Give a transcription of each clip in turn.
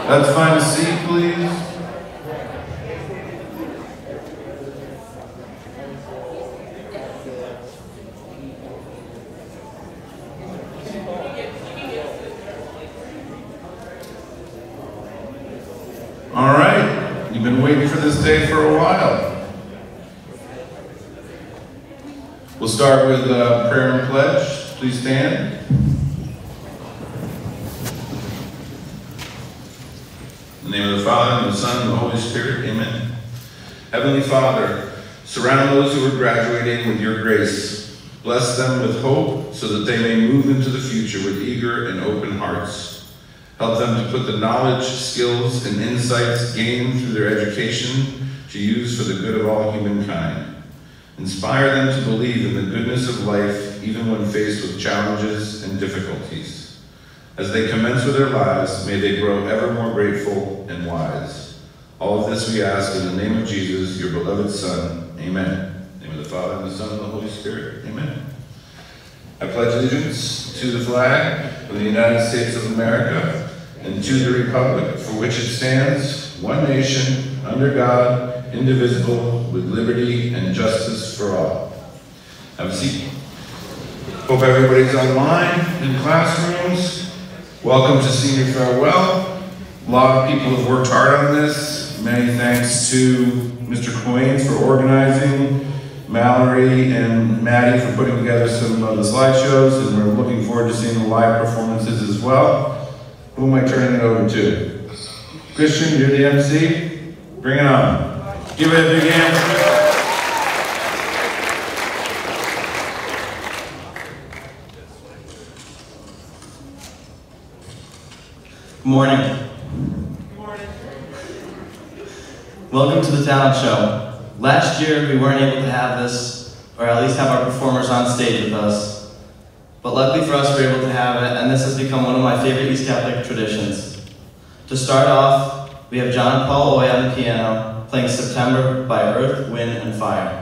Let's find a seat, please. All right, you've been waiting for this day for a while. We'll start with prayer and pledge. Please stand. In the name of the Father, and the Son, and the Holy Spirit, amen. Heavenly Father, surround those who are graduating with your grace. Bless them with hope so that they may move into the future with eager and open hearts. Help them to put the knowledge, skills, and insights gained through their education to use for the good of all humankind. Inspire them to believe in the goodness of life even when faced with challenges and difficulties. As they commence with their lives, may they grow ever more grateful and wise. All of this we ask in the name of Jesus, your beloved Son. Amen. In the name of the Father, and the Son, and the Holy Spirit. Amen. I pledge allegiance to the flag of the United States of America and to the republic for which it stands, one nation, under God, indivisible, with liberty and justice for all. Have a seat. Hope everybody's online in classrooms. Welcome to Senior Farewell. A lot of people have worked hard on this. Many thanks to Mr. Quains for organizing, Mallory and Maddie for putting together some of the slideshows, and we're looking forward to seeing the live performances as well. Who am I turning it over to? Christian, you're the MC? Bring it on. Give it a big hand. Good morning. Good morning. Welcome to the Talent Show. Last year we weren't able to have this, or at least have our performers on stage with us. But luckily for us, we were able to have it, and this has become one of my favorite East Catholic traditions. To start off, we have John Paul Oy on the piano, playing September by Earth, Wind, and Fire.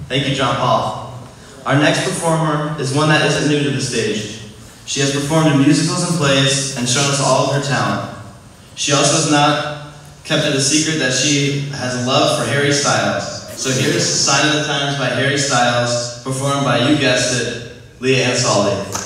Thank you, John Paul. Our next performer is one that isn't new to the stage. She has performed in musicals and plays and shown us all of her talent. She also has not kept it a secret that she has a love for Harry Styles. So here's Sign of the Times by Harry Styles, performed by, you guessed it, Leah Ansaldi.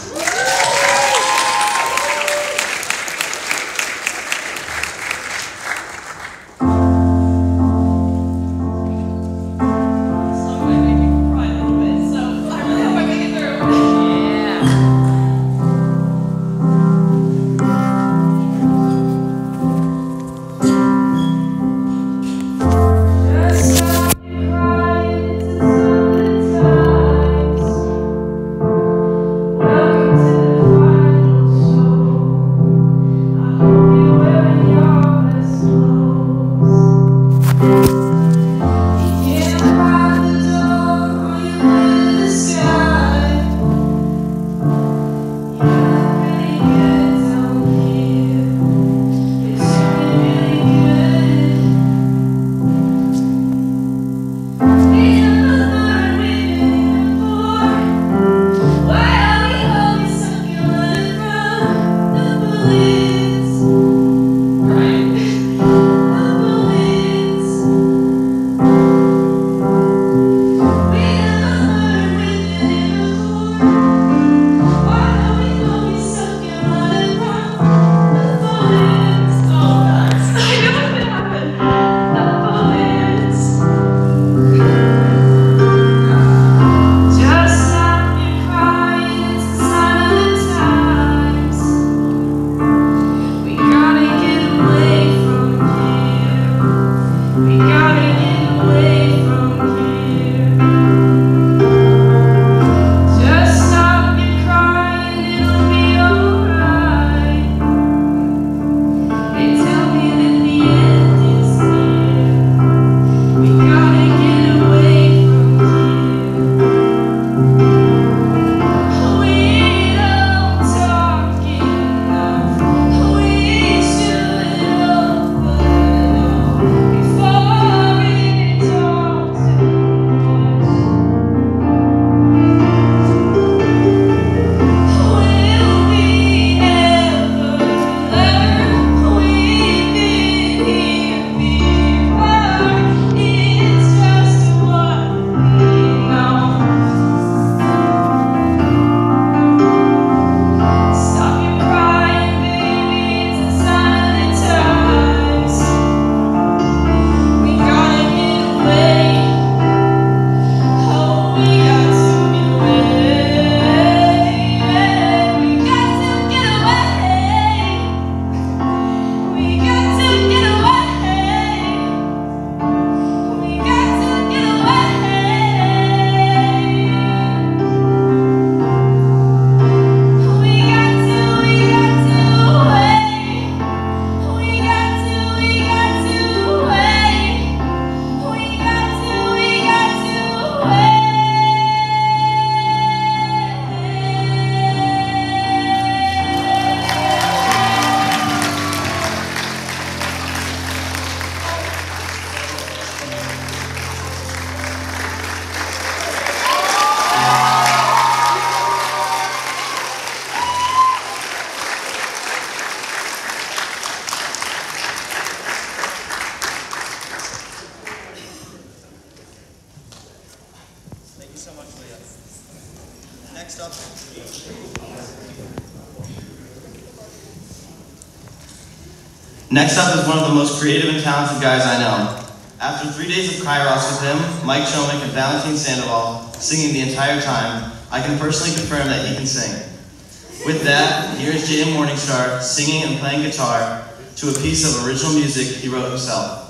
Next up is one of the most creative and talented guys I know. After 3 days of Kairos with him, Mike Chomick, and Valentin Sandoval singing the entire time, I can personally confirm that he can sing. With that, here's J.M. Morningstar singing and playing guitar to a piece of original music he wrote himself.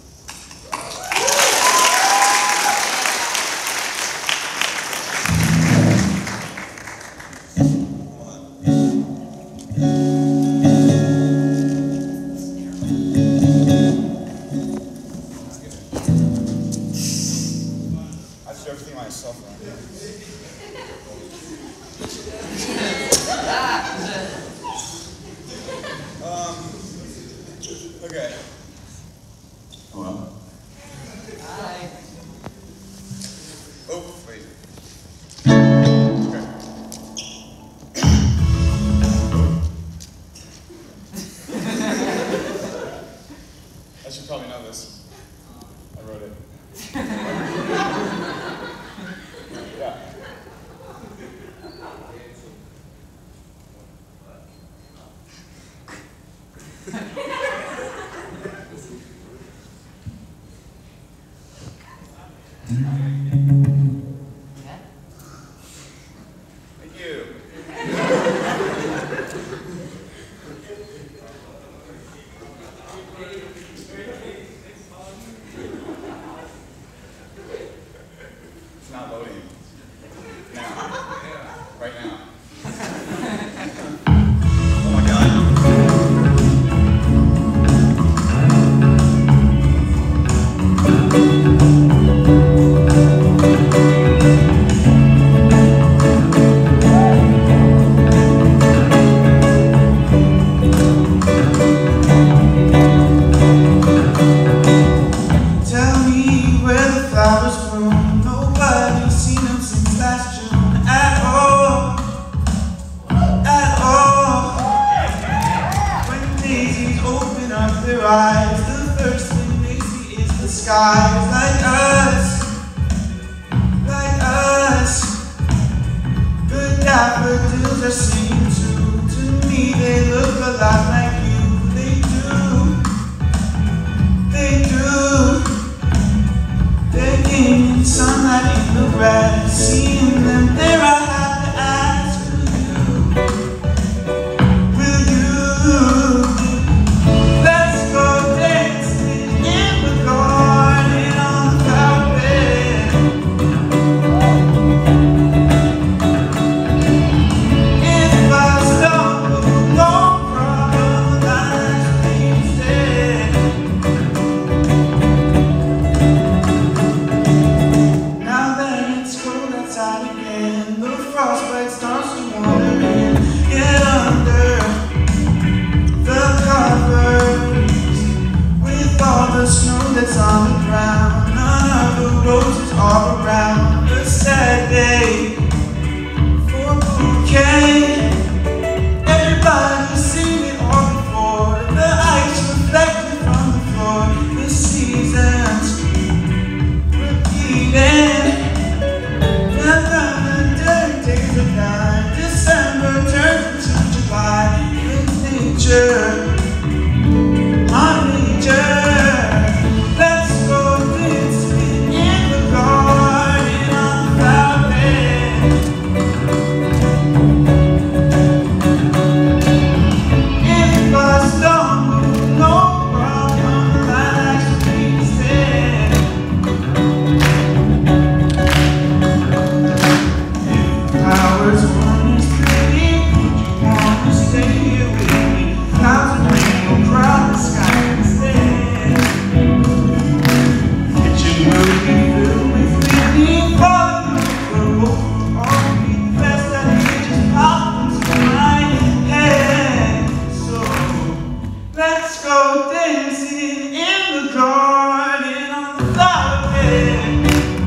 Okay. Hello. Hi. Oh. Thank you. It's not loading. Now. Right now. Oh my God. Tell me where the flowers bloom. Nobody's seen them since last June at all. At all. When daisies open up their eyes, the first thing they see is the skies. Like us, like us. The daffodils are singing too. To me they look a lot like you. They do, they do. They're gaining sunlight in the grass. Seeing them there, I have to ask, will you? Let's go dancing in the garden on the flower bed. If I stumble, no problem, I'll be instead. Now that it's cold outside again, the frostbite starts to wander in. Get under the covers with all the snow that's on the ground. None of the roses are around. A sad day for a bouquet. Everybody's seen it all before. The ice reflected from the floor. The seasons repeating. The dirty days are gone. December turns into July. It's nature, my nature. Let's go dancing in the garden on the flower bed. If I stumble, no problem, I'll actually stand. Flowers one is pretty, would you want to stay here with me? Clouds and rain will crowd the sky instead. Kitchen will be filled with feeling, falling over, all be the best that just pop into my head. So let's go dancing in the garden on the flower bed.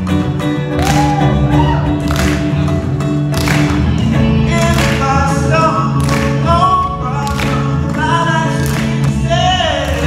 If I stumble, no problem, I'll actually stay.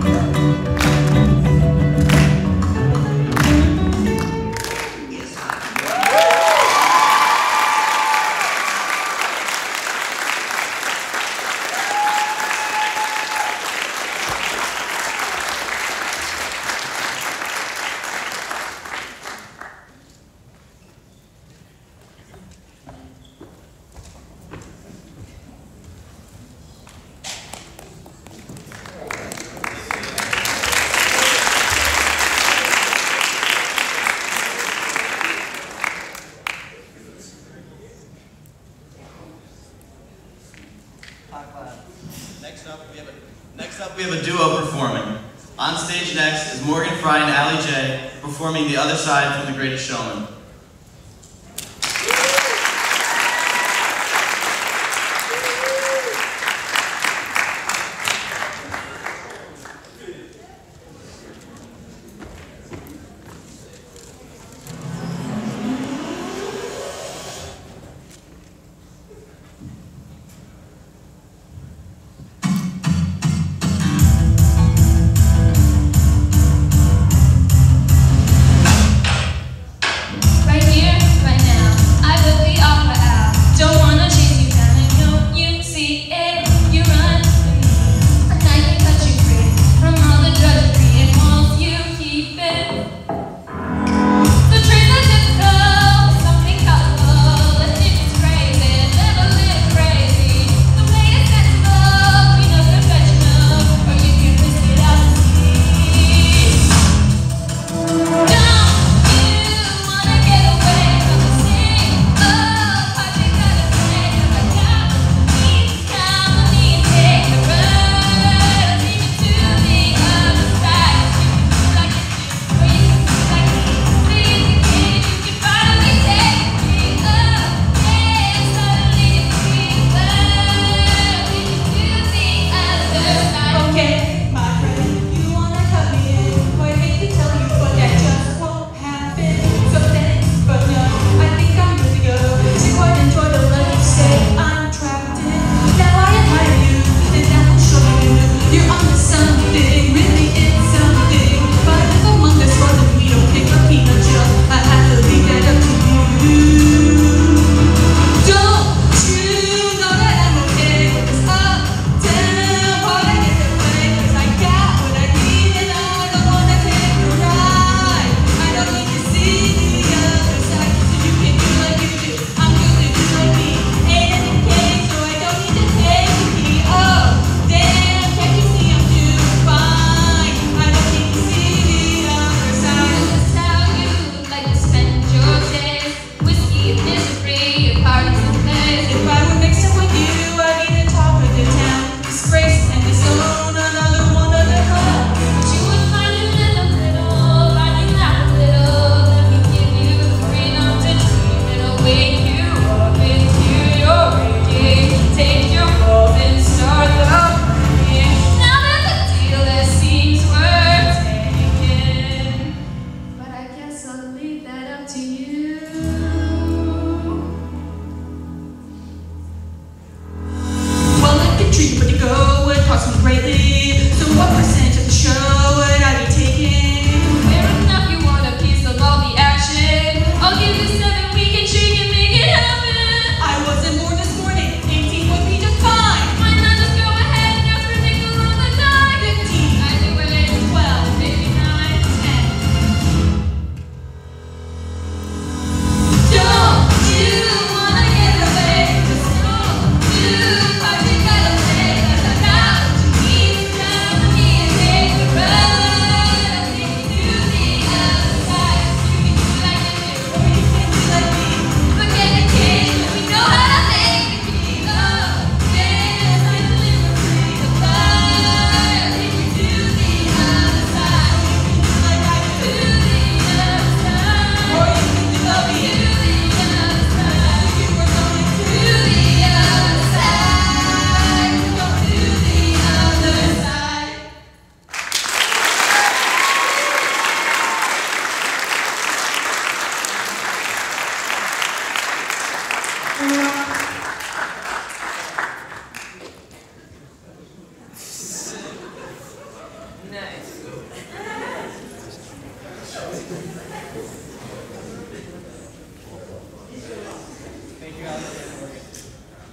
Next up, we have a duo performing. On stage next is Morgan Fry and Allie J performing The Other Side from The Greatest Showman.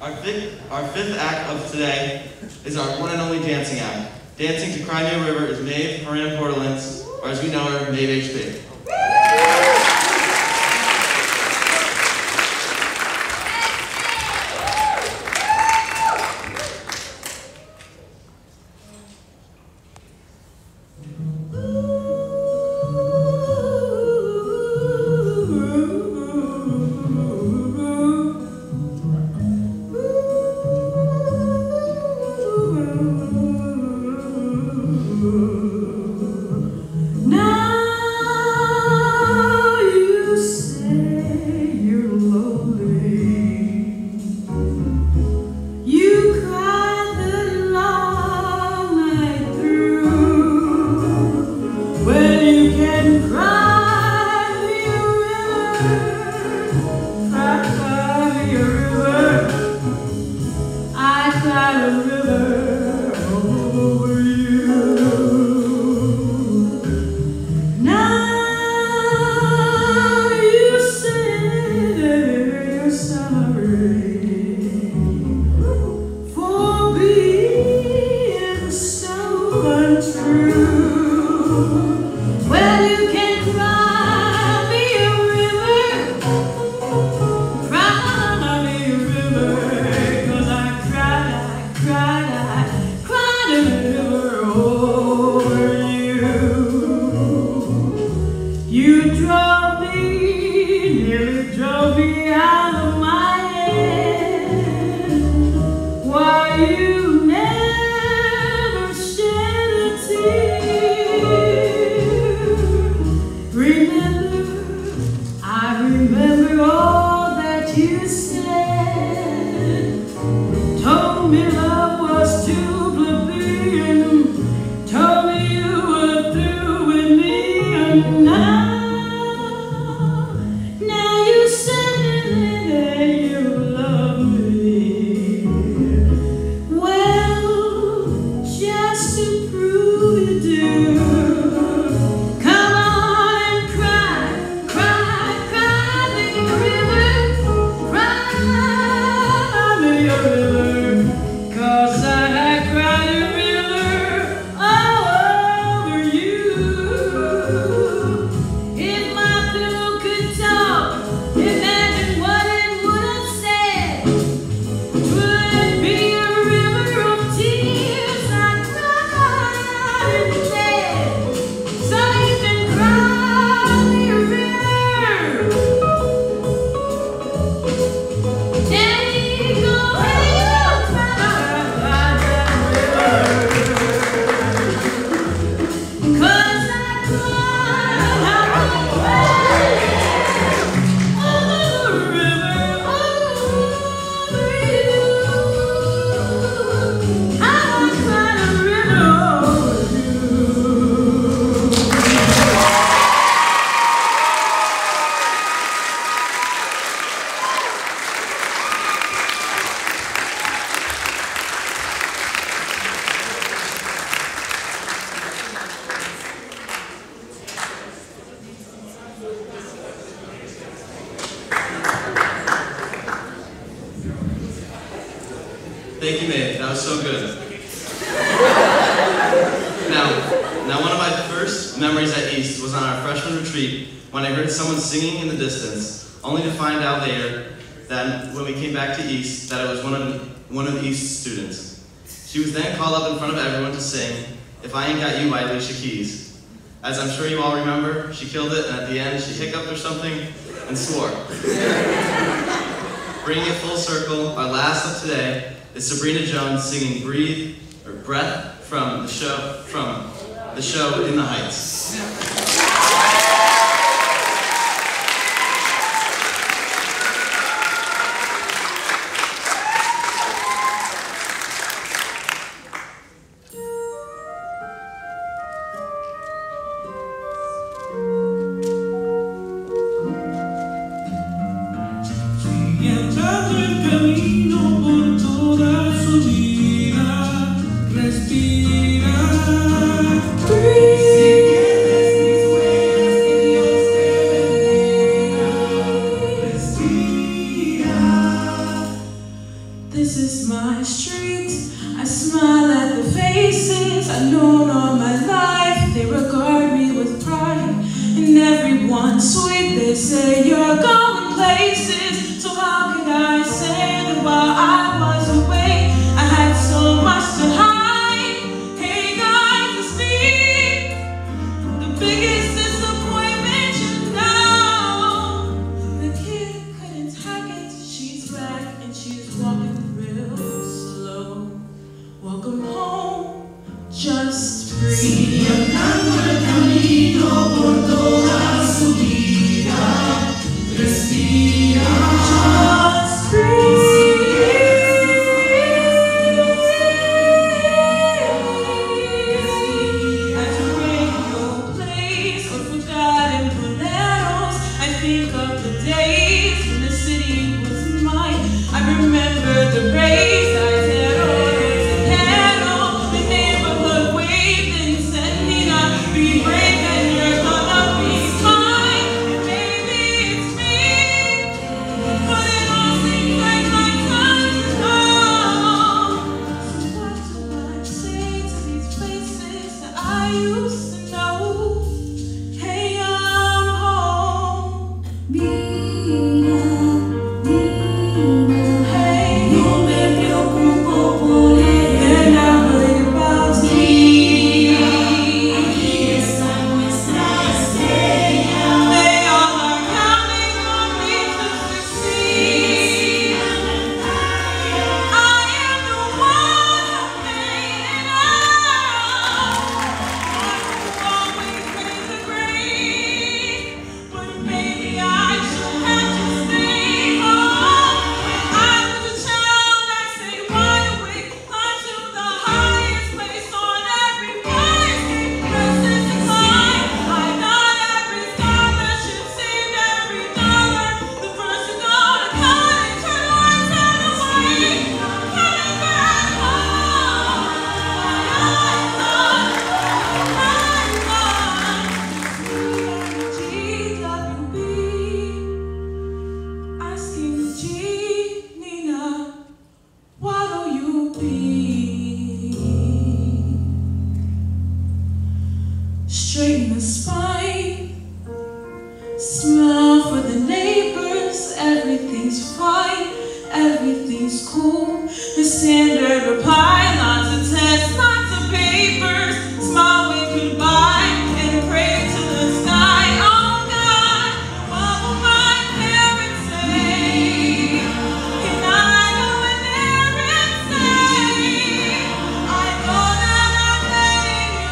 Our fifth act of today is our one and only dancing act. Dancing to Cry Me a River is Maeve Horan Portalance, or as we know her, Maeve HP. Thank you, Maeve. That was so good. Now, one of my first memories at East was on our freshman retreat when I heard someone singing in the distance, only to find out later that when we came back to East, that it was one of the East students. She was then called up in front of everyone to sing "If I Ain't Got You" by Alicia Keys. As I'm sure you all remember, she killed it, and at the end, she hiccuped or something and swore. Bringing it full circle, our last of today is Sabrina Jones singing Breath from the show In the Heights. Respira. everyone sweet. They say you're going places, so how could I say that while I was away I had so much to hide? Hey guys, it's me, the biggest disappointment, you know. The kid couldn't hack it, she's back and she's walking real slow. Welcome home, just free. Andando el camino por toda su vida, respira. Just free. At a radio place or forgotten boleros, I think of the days when the city was mine. I remember the race, I had orders and cattle. The neighborhood waved and said, Nina, be brave and you're gonna be fine. And maybe it's me, but it all seems like my time is gone. So what do I say to these faces that I used to know? Hey, I'm home. Mira, Hey, no me preocupo por él. they're not worried about me. Aquí está nuestra estrella. They all are counting on me to succeed. I am the one who made it out. One who always pays the grade. But maybe I should have to stay home. When I was a child, I say wide awake, climb to the highest place on every fire escape. Restless decline. I got every scholarship, saved every dollar. The first to go to college, turn around, turn away. Coming back home. GWB, asking G, Nina, what'll you be? Straighten the spine, smile for the neighbors, everything's fine, everything's cool. The standard reply, lots of tests, lots of papers, smile, wave goodbye, and pray to the sky. Oh God, what will my parents say? Can I go in there and say, I know that I'm letting you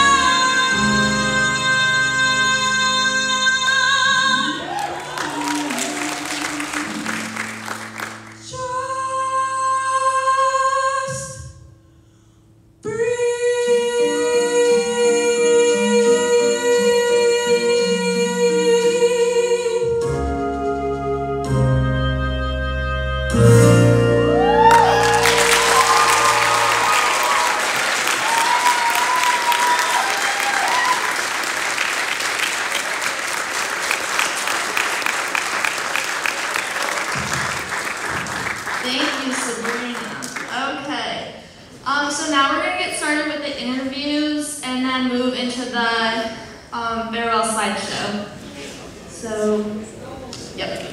down? Just Thank you, Sabrina. Okay. So now we're going to get started with the interviews and then move into the farewell slideshow. So, yep.